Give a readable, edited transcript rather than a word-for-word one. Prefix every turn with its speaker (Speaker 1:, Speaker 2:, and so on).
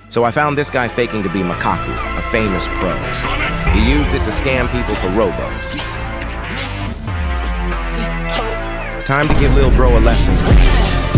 Speaker 1: So I found this guy faking to be Makaku, a famous pro. He used it to scam people for Robux. Time to give Lil Bro a lesson.